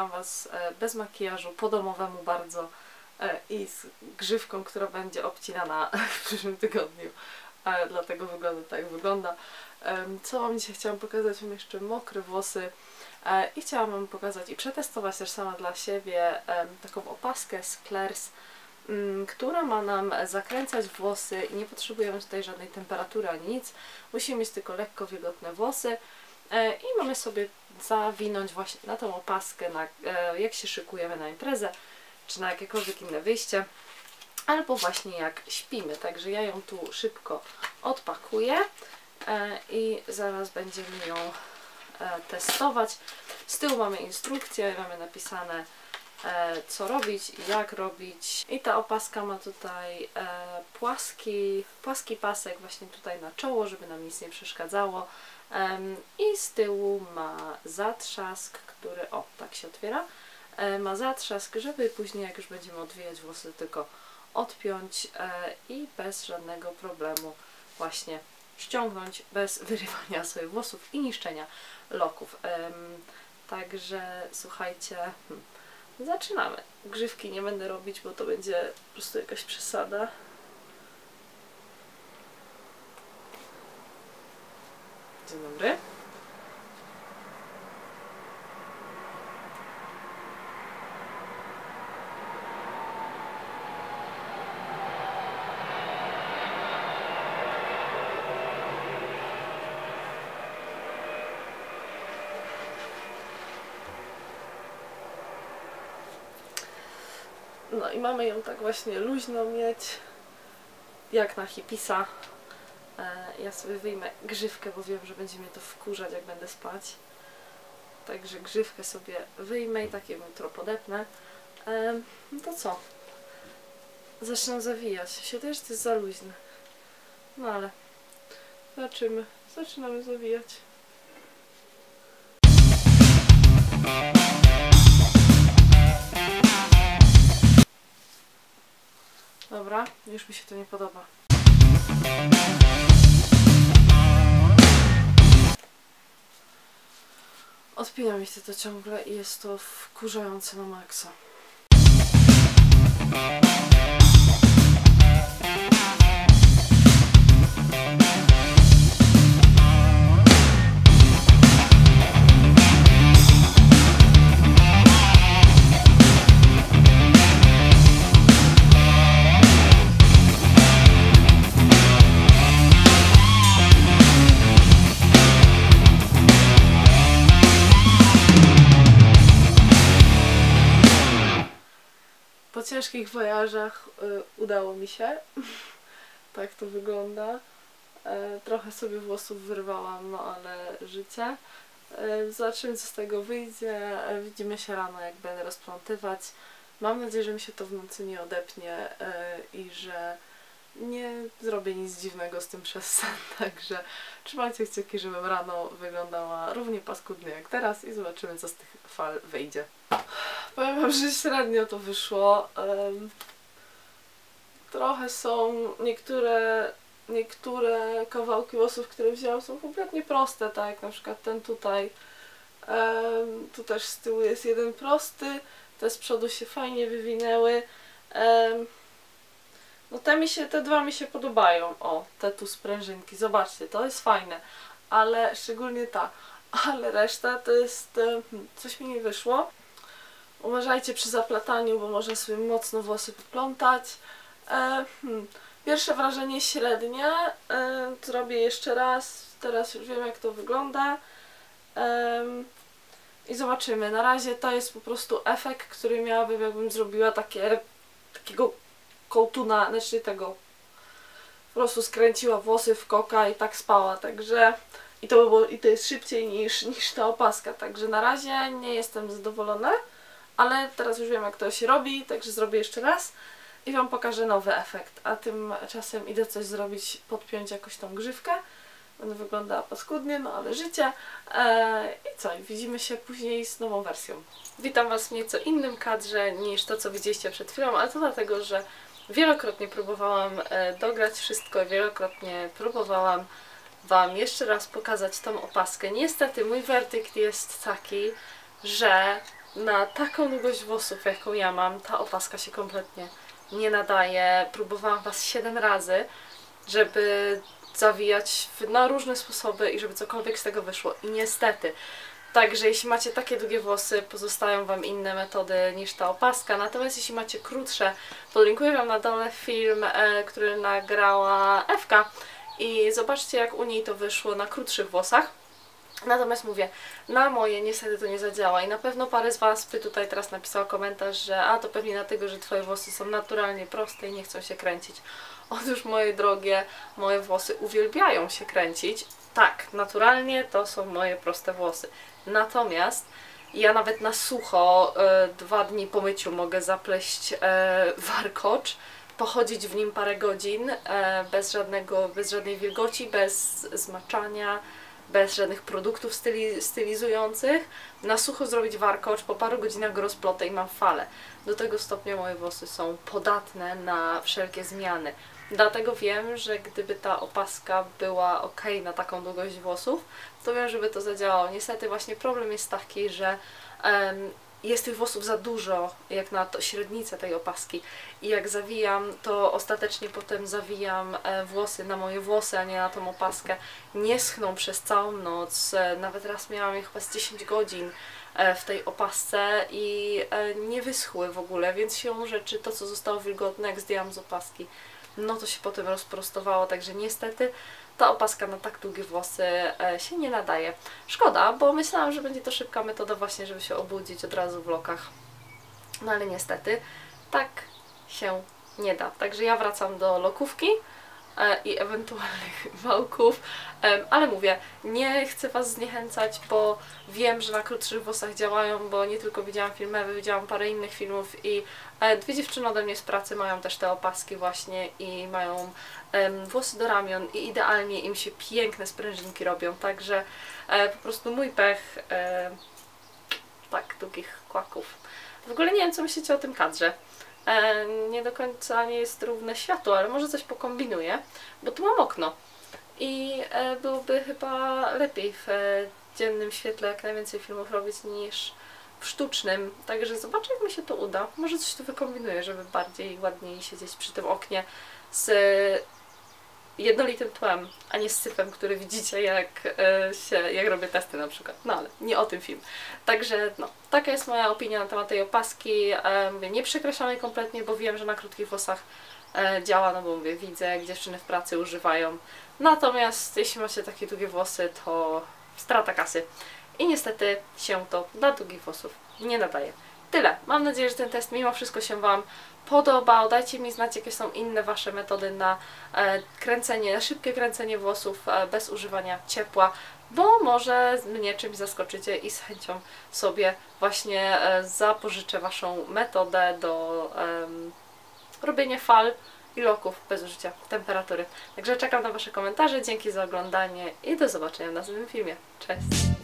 zaprosiłam Was bez makijażu, po domowemu bardzo i z grzywką, która będzie obcinana w przyszłym tygodniu. Dlatego wygląda tak, jak wygląda. Co Wam dzisiaj chciałam pokazać? Mam jeszcze mokre włosy i chciałam Wam pokazać i przetestować też sama dla siebie taką opaskę z Claire's, która ma nam zakręcać włosy i nie potrzebujemy tutaj żadnej temperatury ani nic. Musimy mieć tylko lekko wilgotne włosy i mamy sobie zawinąć właśnie na tą opaskę, jak się szykujemy na imprezę, czy na jakiekolwiek inne wyjście, albo właśnie jak śpimy. Także ja ją tu szybko odpakuję i zaraz będziemy ją testować. Z tyłu mamy instrukcję, mamy napisane co robić i jak robić. I ta opaska ma tutaj płaski pasek właśnie tutaj na czoło, żeby nam nic nie przeszkadzało. I z tyłu ma zatrzask, który, o, tak się otwiera. Ma zatrzask, żeby później jak już będziemy odwijać włosy, tylko odpiąć i bez żadnego problemu właśnie ściągnąć, bez wyrywania sobie włosów i niszczenia loków. Także słuchajcie, zaczynamy. Grzywki nie będę robić, bo to będzie po prostu jakaś przesada. Dzień dobry. No i mamy ją tak właśnie luźno mieć, jak na hipisa. Ja sobie wyjmę grzywkę, bo wiem, że będzie mnie to wkurzać, jak będę spać. Także grzywkę sobie wyjmę i takie jutro podepnę. No to co? Zaczynam zawijać. Się też to jest za luźne. No ale zobaczymy. Zaczynamy zawijać. Dobra, już mi się to nie podoba. Odpina mi się to ciągle i jest to wkurzające na maksa. Po ciężkich wojażach udało mi się. Tak to wygląda. Trochę sobie włosów wyrwałam, no ale życie. Zobaczymy, co z tego wyjdzie. Widzimy się rano, jak będę rozplątywać. Mam nadzieję, że mi się to w nocy nie odepnie i że nie zrobię nic dziwnego z tym przez sen. Także trzymajcie kciuki, żebym rano wyglądała równie paskudnie jak teraz i zobaczymy, co z tych fal wyjdzie. Powiem Wam, że średnio to wyszło. Trochę są niektóre kawałki włosów, które wzięłam, są kompletnie proste, tak jak na przykład ten tutaj. Tu też z tyłu jest jeden prosty, te z przodu się fajnie wywinęły. No te dwa mi się podobają. O, te tu sprężynki, zobaczcie, to jest fajne, ale szczególnie ta. Ale reszta to jest, coś mi nie wyszło. Uważajcie przy zaplataniu, bo można sobie mocno włosy poplątać. Pierwsze wrażenie średnie. Zrobię jeszcze raz. Teraz już wiem, jak to wygląda. I zobaczymy. Na razie to jest po prostu efekt, który miałabym, jakbym zrobiła takiego kołtuna, znaczy tego. Po prostu skręciła włosy w koka i tak spała. Także i to jest szybciej niż ta opaska. Także na razie nie jestem zadowolona. Ale teraz już wiem, jak to się robi, także zrobię jeszcze raz i Wam pokażę nowy efekt. A tymczasem idę coś zrobić, podpiąć jakoś tą grzywkę. Będę wyglądała paskudnie, no ale życie. I co? Widzimy się później z nową wersją. Witam Was w nieco innym kadrze niż to, co widzieliście przed chwilą, ale to dlatego, że wielokrotnie próbowałam dograć wszystko, wielokrotnie próbowałam Wam jeszcze raz pokazać tą opaskę. Niestety mój werdykt jest taki, że na taką długość włosów, jaką ja mam, ta opaska się kompletnie nie nadaje. Próbowałam was 7 razy, żeby zawijać na różne sposoby i żeby cokolwiek z tego wyszło. I niestety. Także jeśli macie takie długie włosy, pozostają wam inne metody niż ta opaska. Natomiast jeśli macie krótsze, podlinkuję wam na dole film, który nagrała Ewka. I zobaczcie, jak u niej to wyszło na krótszych włosach. Natomiast mówię, na moje niestety to nie zadziała i na pewno parę z was by tutaj teraz napisało komentarz, że a to pewnie dlatego, że twoje włosy są naturalnie proste i nie chcą się kręcić. Otóż moje drogie, moje włosy uwielbiają się kręcić. Tak, naturalnie to są moje proste włosy. Natomiast ja nawet na sucho 2 dni po myciu mogę zapleść warkocz, pochodzić w nim parę godzin bez żadnej wilgoci, bez zmaczania, bez żadnych produktów stylizujących, na sucho zrobić warkocz, po paru godzinach go rozplotę i mam falę. Do tego stopnia moje włosy są podatne na wszelkie zmiany. Dlatego wiem, że gdyby ta opaska była ok na taką długość włosów, to wiem, żeby to zadziałało. Niestety właśnie problem jest taki, że jest tych włosów za dużo, jak na to średnicę tej opaski. I jak zawijam, to ostatecznie potem zawijam włosy na moje włosy, a nie na tą opaskę. Nie schną przez całą noc. Nawet raz miałam je chyba z 10 godzin w tej opasce i nie wyschły w ogóle, więc siłą rzeczy to, co zostało wilgotne, jak zdjęłam z opaski, no to się potem rozprostowało, także niestety ta opaska na tak długie włosy się nie nadaje. Szkoda, bo myślałam, że będzie to szybka metoda właśnie, żeby się obudzić od razu w lokach. No ale niestety tak się nie da. Także ja wracam do lokówki i ewentualnych wałków, ale mówię, nie chcę was zniechęcać, bo wiem, że na krótszych włosach działają, bo nie tylko widziałam filmy, widziałam parę innych filmów i 2 dziewczyny ode mnie z pracy mają też te opaski właśnie i mają włosy do ramion i idealnie im się piękne sprężynki robią, także po prostu mój pech tak długich kłaków. W ogóle nie wiem, co myślicie o tym kadrze. Nie do końca nie jest równe światło, ale może coś pokombinuję, bo tu mam okno i byłoby chyba lepiej w dziennym świetle jak najwięcej filmów robić niż w sztucznym, także zobaczę, jak mi się to uda. Może coś tu wykombinuję, żeby bardziej ładniej siedzieć przy tym oknie z jednolitym tłem, a nie z syfem, który widzicie, jak robię testy na przykład. No ale nie o tym film. Także no, taka jest moja opinia na temat tej opaski. Mówię, nie przekreślam jej kompletnie, bo wiem, że na krótkich włosach działa, no bo mówię, widzę, jak dziewczyny w pracy używają. Natomiast jeśli macie takie długie włosy, to strata kasy. I niestety się to dla długich włosów nie nadaje. Tyle. Mam nadzieję, że ten test mimo wszystko się wam podobał. Dajcie mi znać, jakie są inne wasze metody na kręcenie, na szybkie kręcenie włosów bez używania ciepła, bo może mnie czymś zaskoczycie i z chęcią sobie właśnie zapożyczę waszą metodę do robienia fal i loków bez użycia temperatury. Także czekam na wasze komentarze, dzięki za oglądanie i do zobaczenia w następnym filmie. Cześć!